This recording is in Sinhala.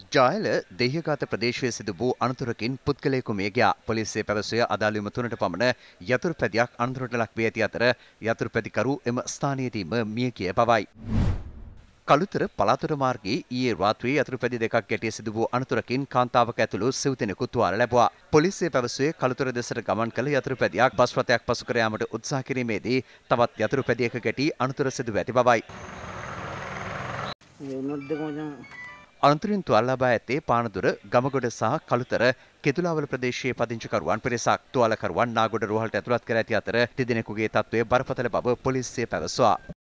ජායල දෙහිගත ප්‍රදේශයේ සිදු වූ අනතුරකින් පුද්ගලයෙකු මිය ගියා. පොලිසිය පැවසුවේ අදාළ විම 3ට පමණ යතුරුපැදියක් අනතුරට ලක් වී ඇති අතර යතුරුපැදිකරු එම ස්ථානයේදීම මිය ගිය බවයි. කළුතර පළාතොට මාර්ගයේ ඊයේ රාත්‍රියේ යතුරුපැදි දෙකක් ගැටී සිදු වූ අනතුරකින් කාන්තාවක ඇතුළු සිව් දෙනෙකු තුවාල ලැබුවා. පොලිසිය පැවසුවේ කළුතර දෙසට ගමන් කළ යතුරුපැදියක් බස් රථයක් පසු කර යාමට උත්සාහ කිරීමේදී තවත් යතුරුපැදියක ගැටී අනතුර සිදුව ඇති බවයි. අනතුරින් තුවාල ලබා ඇත්තේ පානදුර, ගමගොඩ සහ කළුතර කෙතුලාවල ප්‍රදේශයේ පදිංචිකරුවන් පිරිසක්. තුවාලකරුවන් නාගොඩ රෝහලට ඇතුළත් කර ඇති අතර තිදෙනෙකුගේ තත්ත්වය බරපතල බව පොලිසිය පැවසුවා.